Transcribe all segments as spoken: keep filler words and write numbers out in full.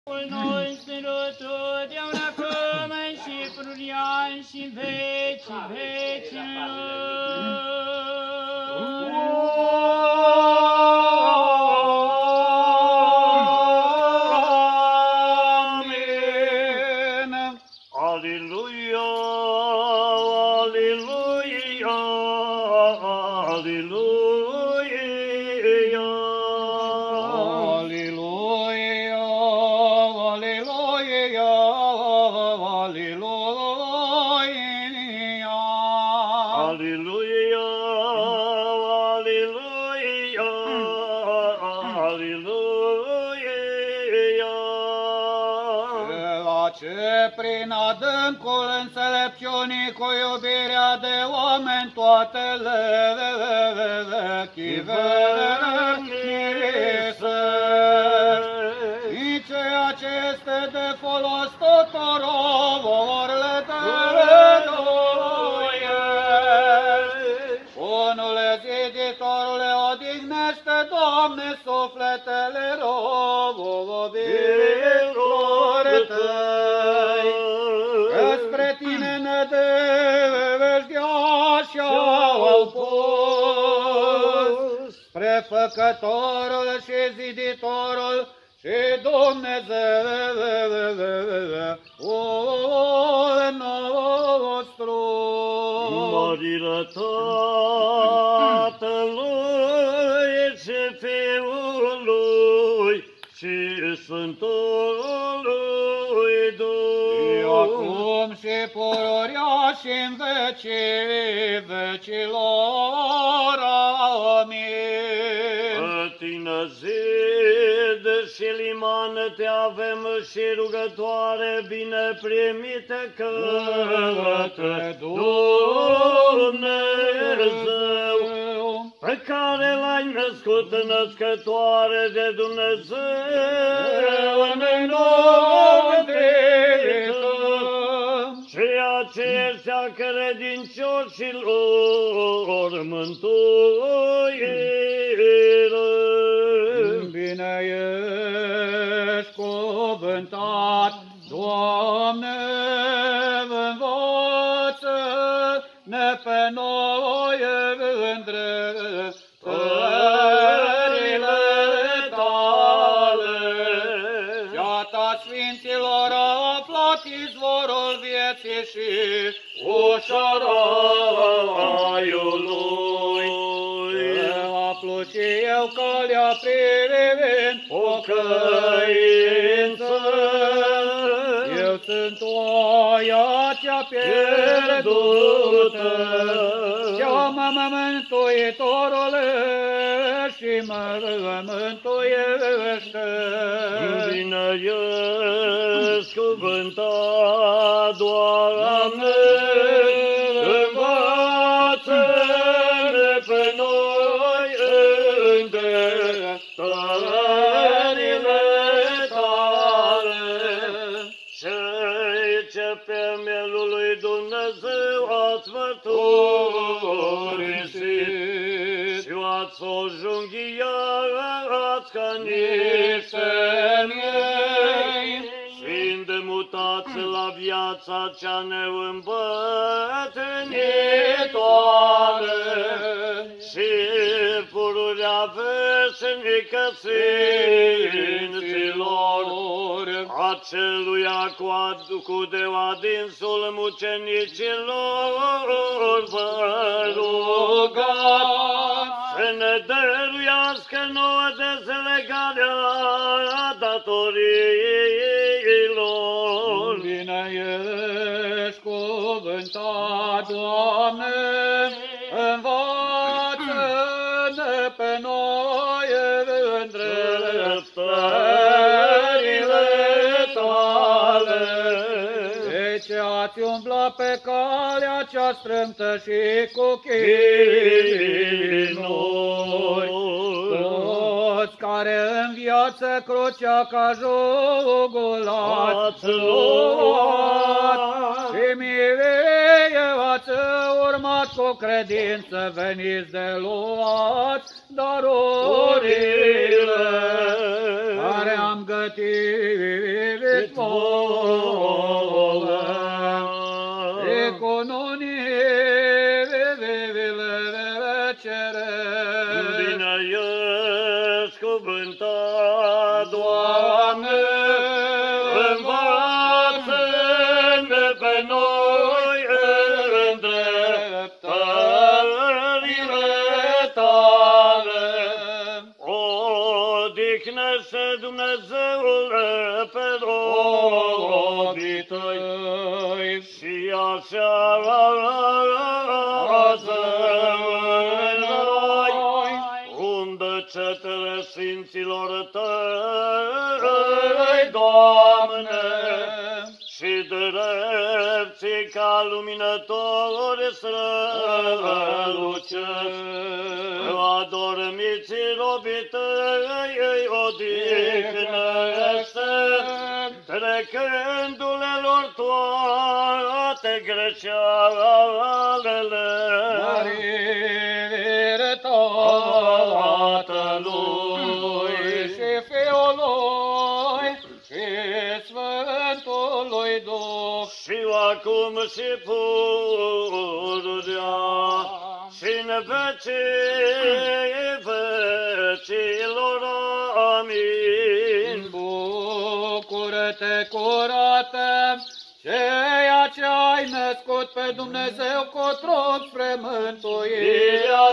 noi sunt totdeauna acum și pururia și în vecii vecilor. Prin adâncul înțelepciunii cu iubirea de oameni toate le chiverisă. Și ceea ce este de folos tuturor le dăruiești. Bunule ziditorule, odihnește, Doamne, sufletele robilor tăi. Spre tine nădejdea și-au pus, spre Făcătorul și Ziditorul și Dumnezeul nostru. Mărirea Tatălui și Fiului și Sfântului Duh, acum și pururia și în vecii vecilor. Amin. Pe tine zid și liman te avem și rugătoare bine primite către Dumnezeu, pe care l-ai născut născătoare de Dumnezeu nenumerită, ceea ce este a credincioșilor mântuire. Bine ești cuvântat, Doamne, învață-ne pe noi îndreptările Tale. Iată Sfinților a aflat izvorul vieții și ușa raiului. Aflu și eu calea privind pocăință. Eu sunt oaia cea pierdută. Cheamă-mă, Mântuitorule, și mă mântuiește. Bine ești cuvântat, Doamne, învață-ne pe noi îndreptările Tale. Cei ce pe mielul lui Dumnezeu ați mărturisit și ați o junghiat ca niște miei, fiind mutați la viața cea neîmbătrânitoare și pururea veșnică Sfinților, aceluia cu, cu de adinsul mucenicilor vă rugați să ne dăruiască nouă dezlegarea datoriilor. Bine ești cuvântat, Doamne, învață-ne pe noi îndreptările Tale. De ce ați umblat pe calea cea strâmtă și cu chinuri, toți care în viață crucea ca jugul ați luat și mie ați urmat cu credință, veniți de luat darurile care am gătit pe noi îndreptările tale. Odihnește Dumnezeule pe robii tăi și așează în rai, unde cetele sfinților tăi, Doamne, și drepții ca luminători strălucești. Adormiți robii tăi îi odihnește, trecându-le lor toate greșealele. Mărire Tatălui și Fiului și Sfântului Duh, Și acum și pururea și în vecii vecilor. Amin. Bucură-te, curată, ceea ce ai născut pe Dumnezeu cu tron spre mântuirea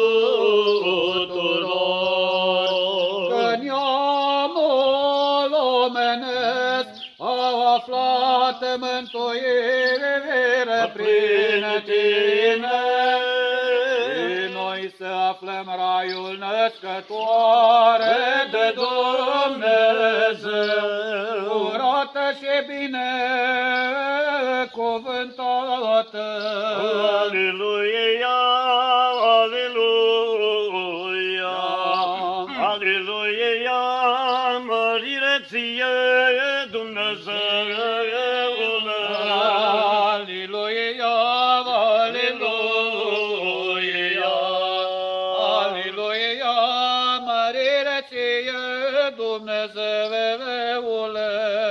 tuturor. Că neamul omenesc a aflat mântuire prin tine. Și noi să aflăm raiul născătoare de Dumnezeu, curată și binecuvântată. Aleluia, aleluia, aleluia, mărire ție, Dumnezeule. Aleluia, aleluia, aleluia, mărire ție, Dumnezeule.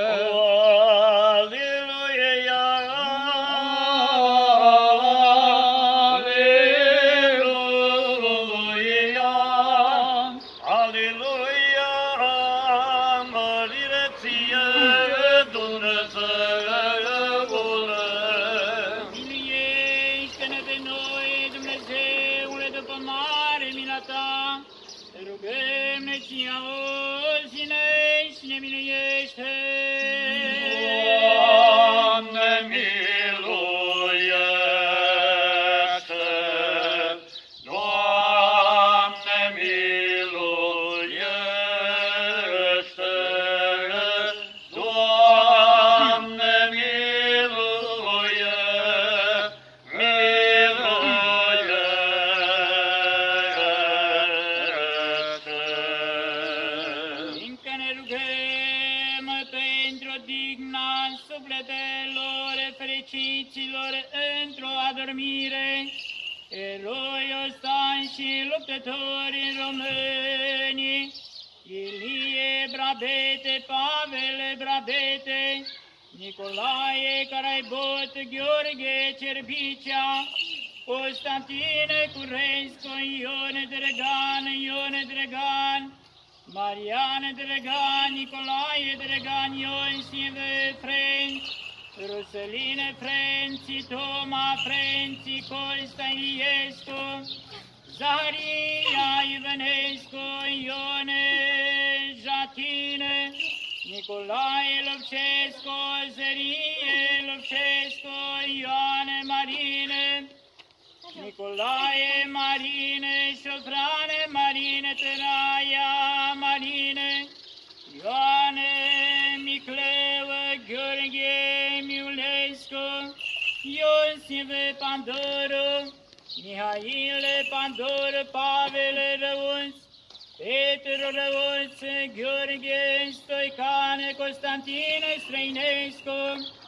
Nicolae Caraibot, Gheorghe Cerbicea, Constantine Curescu, Ione Dregan, Ione Dregan, Mariane Dregan, Nicolae Dregan, Iosif French, Ruseline French, Toma French, Costa Iliescu, Zaharia Ivanescu, Ione Jatine, Nicolae Lupcescu, Zerie Lupcescu, Ioane Marine, Nicolae Marine, Sofrane Marine, Teraia Marine, Ioane Micleu, Gheorghe Miulescu, Iosif Pandoru, Mihaile Pandoru, Pavel Răunț, Petru Răuț, Gheorghe Stoicane, Constantine Străinescu,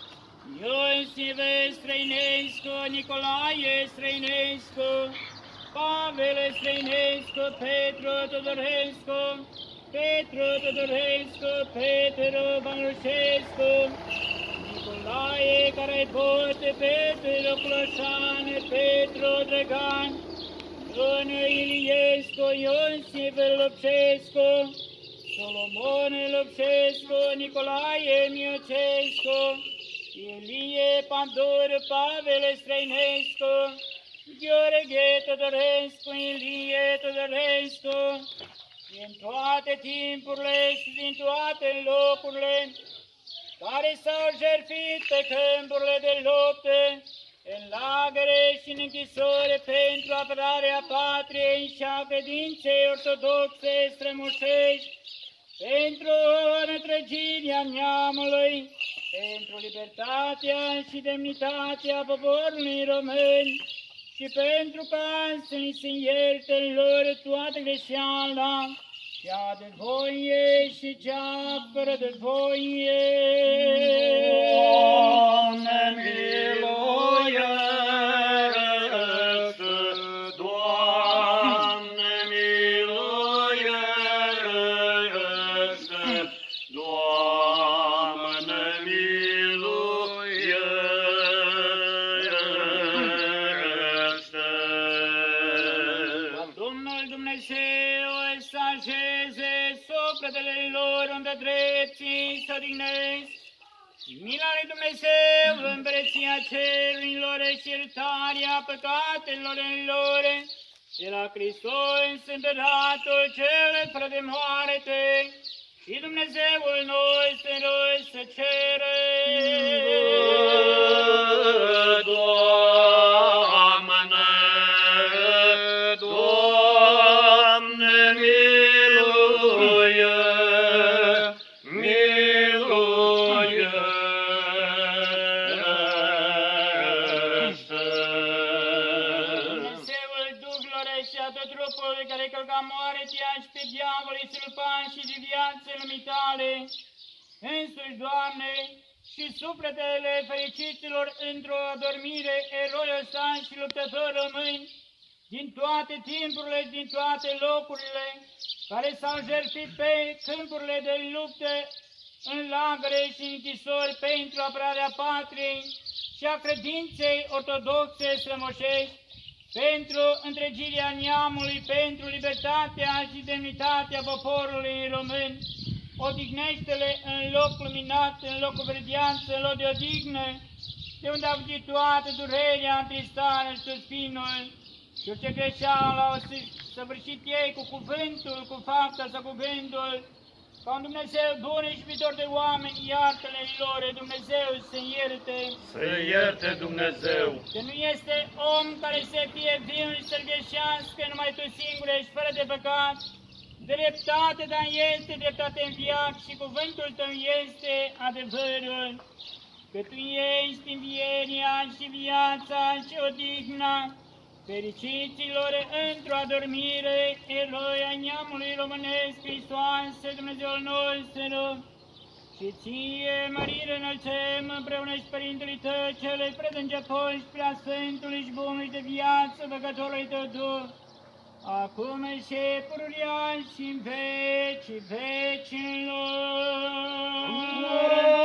Iosif Străinescu, Nicolae Străinescu, Pavel Străinescu, Petru Tudorescu, Petru Tudorescu, Petru Bănușescu, Nicolae Caraibot, Petru Cloșane, Petru Drăgan, Ion Iliescu, Iosif Lupcescu, Solomon Lupcescu, Nicolae Miocescu, Ilie Pandor, Pavel Străinescu, Gheorghe Todorescu, Ilie Todorescu, din toate timpurile și din toate locurile care s-au jertfit pe câmpurile de luptă, în lagăre și în închisori pentru apărarea patriei și a credinței ortodoxe strămoșești, pentru întrăgirea neamului, pentru libertatea și demnitatea poporului român și pentru ca să ni se ierte lor toată greșeala, cea de voie și cea fără de voie. Doamne, miluiește! Doamne, miluiește! Doamne, miluiește! Domnul Dumnezeu să așeze sufletele lor unde drepții să odihnesc. Mila lui Dumnezeu, împărăția cerurilor și iertarea păcatelor lor, de la Hristos împăratul cel fără de moarte și Dumnezeul nostru să cere. Doamne, Doamne, miluie, miluiește! Dumnezeul Duhului și a tot trupul care călca moartea și pe diavolii sâlpan și de viață lumii tale, însuși, Doamne, și sufletele fericiților într-o adormire, eroii săi și luptători români, din toate timpurile, din toate locurile, care s-au jertfit pe câmpurile de luptă, în lagăre și închisori pentru apărarea patriei și a credinței ortodoxe strămoșești, pentru întregirea neamului, pentru libertatea și demnitatea poporului român. Odihnește-le în loc luminat, în locul verdeanță, în loc de odihnă, de unde a fugit toată durerea, întristarea și suspinul, și orice greșeală au săvârșit ei cu cuvântul, cu fapta sau cu gândul, ca un Dumnezeu bun și iubitor de oameni, iartă-le lor, Dumnezeu să ierte. Să ierte Dumnezeu. Că nu este om care să fie viu și să-L greșească, numai Tu singur ești fără de păcat. Dreptate, dar este dreptate în viață și cuvântul Tău este adevărul. Că Tu ești învierea și viața și odihna fericiților într-o adormire, eroi ai neamului românesc, Hristoase, Dumnezeul nostru, și Ție, mărire, înălțăm împreună și Părintele Tău, Celui predângeapoi și preasfântului și bunului de viață, Băgătorului Tău Duh, acum și pururea și în vecii vecilor.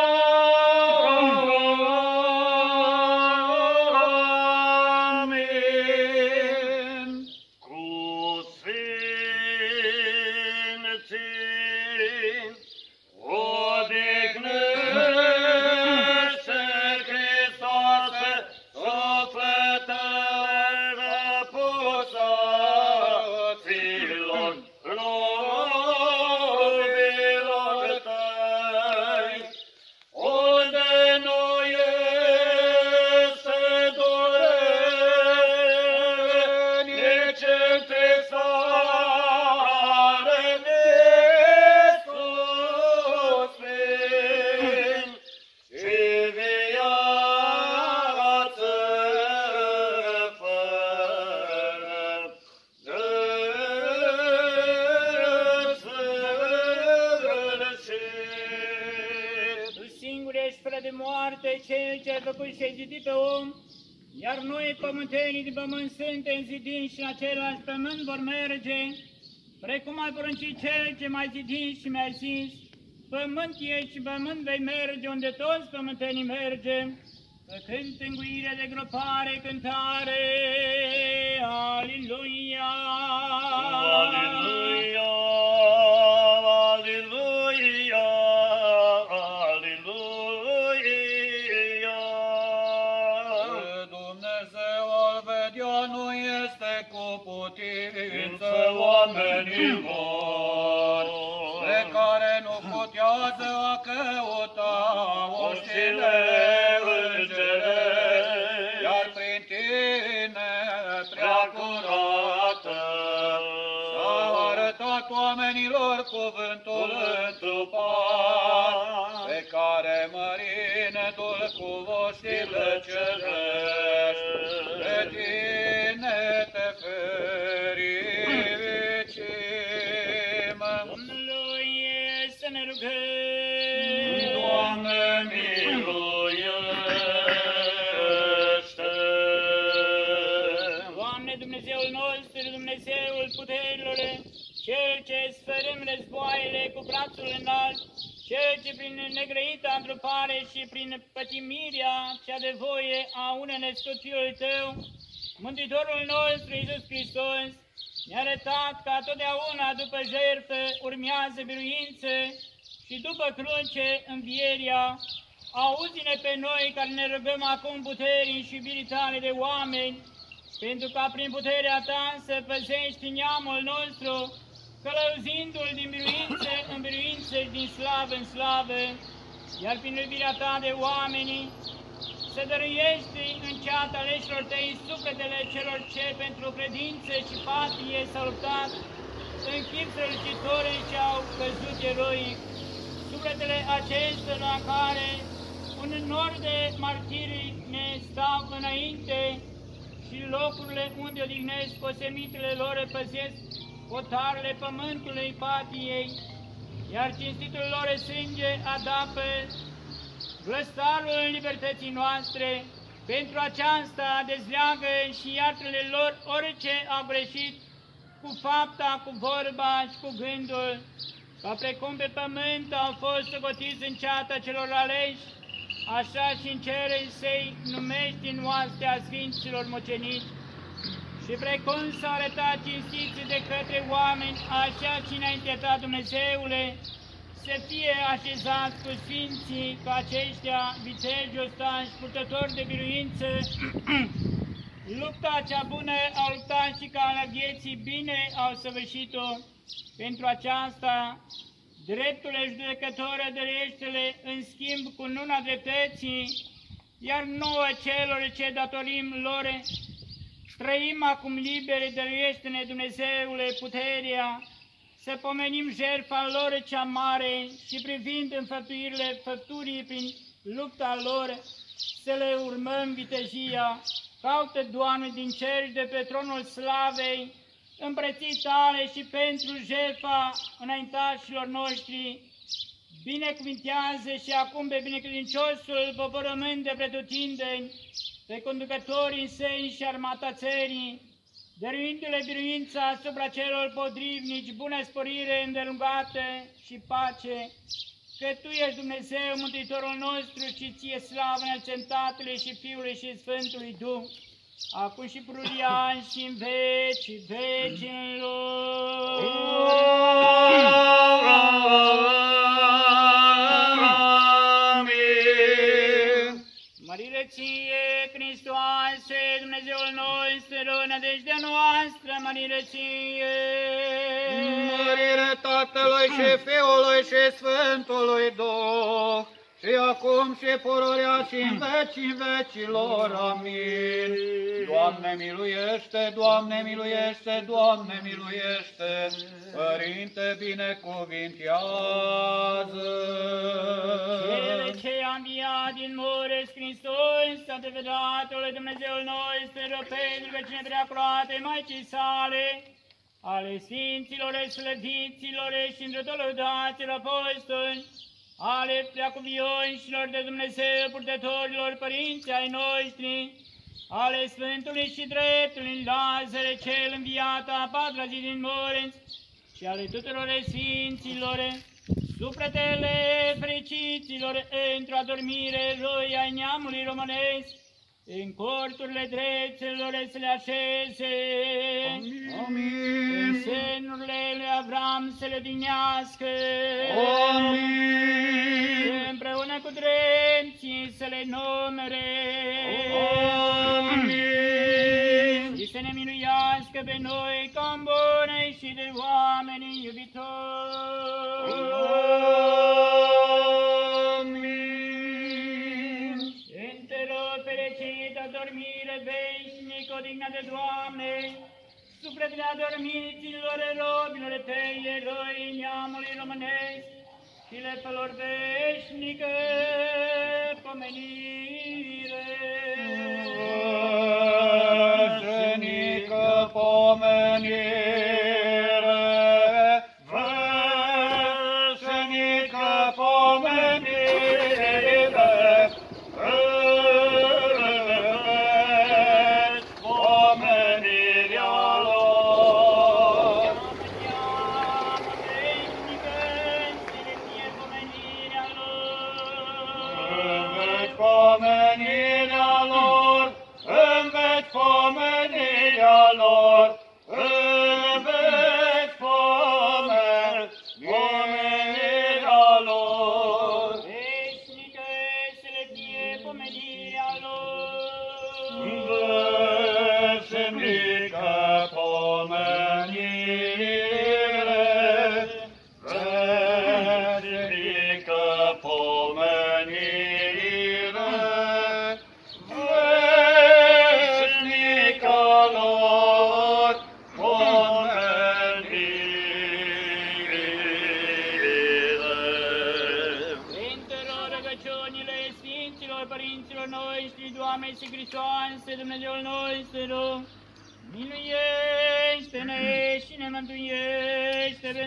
Iar noi, pământenii din pământ, suntem zidiți și în același pământ vor merge, precum ai poruncit Cel ce m-ai zidit și mi-ai zis, pământ ești și pământ vei merge unde toți pământenii mergem, să cânt înguire de gropare, cântare, Aliluia! Aliluia! Aliluia! Aliluia! lor, pe care nu putează a căuta oștile îngerești, iar prin tine prea curată s-a arătat oamenilor cuvântul întrupat, pe care mărindu-l cu oștile cerești, pe tine te fericim. Domnului să ne rugăm. Doamne, miluiește! Doamne, Dumnezeul nostru, Dumnezeul puterilor, Cel ce sfărâm războaiele cu brațul înalt, Cel ce prin negrăită întrupare și prin pătimirea cea de voie a unei născut Fiul Tău, Mântuitorul nostru Iisus Hristos, ne-a arătat că totdeauna după jertfă urmează biruință și după cruce învieria. Auzi-ne pe noi care ne rugăm acum puterii și iubirii Tale de oameni, pentru ca prin puterea Ta să păzești neamul nostru, călăuzindu-l din biruință în biruință și din slavă în slavă, iar prin iubirea Ta de oamenii să dăruiești în ceata aleșilor Tăi sufletele celor ce pentru credință și patrie s-au luptat în chip strălucitor ce au căzut eroic. Sufletele acestora care un nor de martiri ne stau înainte și locurile unde odihnesc osemitele lor păzesc hotarele pământului patriei, iar cinstitul lor sânge adapă vlăstarul libertății noastre. Pentru aceasta dezleagă și iartă-le lor orice au greșit cu fapta, cu vorba și cu gândul, ca precum pe pământ au fost socotiți în ceata celor aleși, așa și în cere să-i numești în oastea Sfinților Mucenici. Și precum s-a arătat cinstiți de către oameni, așa și înainte Ta, Dumnezeule, să fie așezați cu Sfinții, ca aceștia, viteji ostași, purtători de biruință, lupta cea bună au luptat și ca la vieții bine au săvârșit-o. Pentru aceasta, dreptul judecător dăruiește-le în schimb cu nuna dreptății, iar nouă celor ce datorim lor, trăim acum liberi, dăruiește-ne, Dumnezeule, puterea, să pomenim jertfa lor cea mare și privind înfăptuirile făpturii prin lupta lor, să le urmăm vitejia. Caută, Doamne, din cer de pe tronul slavei, împreții Tale și pentru jertfa înaintașilor noștri, binecuvintează și acum pe binecredinciosul poporământ de pretutindeni, pe conducătorii săi și armata țării, dăruindu-le biruința asupra celor potrivnici, bună sporire îndelungată și pace, că Tu ești Dumnezeu, Mântuitorul nostru, și Ție slavă înălțăm Tatălui și Fiului și Sfântului Duh, acum și pururia și în veci vecilor. Mărire Ție, Hristoase, Dumnezeul nostru, nădejdea noastră, mărire Ție. Mărire Tatălui și Fiului și Sfântului Duh, și acum și pururea și în vecii vecilor. Amin. Doamne miluiește, Doamne miluiește, Doamne miluiește, Părinte binecuvintează. Cele ce a înviat din morți Hristos, adevăratul Dumnezeul nostru, pentru că cine preacurate Maicii sale, ale Sfinților, slăviților și îndrător lăudaților apostoli, ale preacuvioșilor de Dumnezeu, purtătorilor părinți ai noștri, ale Sfântului și dreptului Lazare, cel înviat a patra zi din morți, și ale tuturor Sfinților, sufletele fericiților într-o adormire roi ai neamului românesc, în corturile dreptelor să le așeze. Amin. În senurile lui Avram să le odinească. Amin. Împreună cu drepții să le numere. Amin. Și să ne minuiască primească pe noi ca bune și de oameni iubitori. Amin. Într-o fericită dormire veșnică, odihnă de Doamne, sufletele adormiților robilor Tăi, eroi neamului românesc, și le felor veșnică pomenire. Veșnică pomenire, veșnică pomenire, pomenirea lor. Pomenirea lor, îmi veci pomenirea lor, îmi veci pomenirea lor. Veșnică să le fie pomenirea lor. Veșnică pomenire, veșnică pomenire, veșnică lor pomenire. Pentru rugăciunile Sfinților Părinților noștri, Doamne și Hristoase, Dumnezeul nostru, miluiește-ne și ne mântuiește pe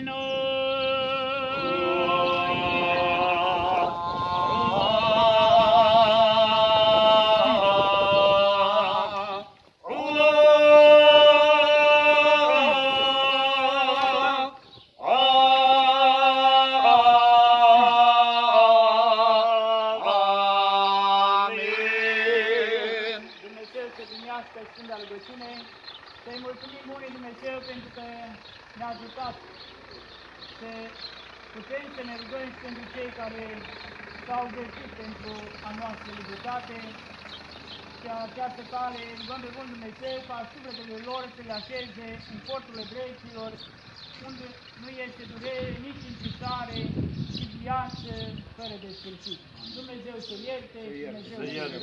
Sfânta rugăciune, să-i mulțumim Bunului Dumnezeu pentru că ne-a ajutat să putem să ne rugăm și pentru cei care s-au găsit pentru a noastră libertate și această cale rugăm pe Bunul Dumnezeu ca sufletele lor să le așeze în porturile dreptilor, unde nu este durere, nici întristare și viață fără de sfârșit. Dumnezeu să ierte, Dumnezeu să ierte.